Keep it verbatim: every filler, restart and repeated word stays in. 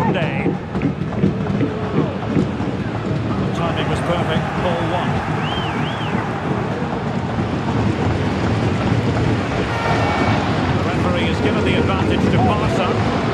Koundé. The timing was perfect. Ball one. The referee has given the advantage to Barca.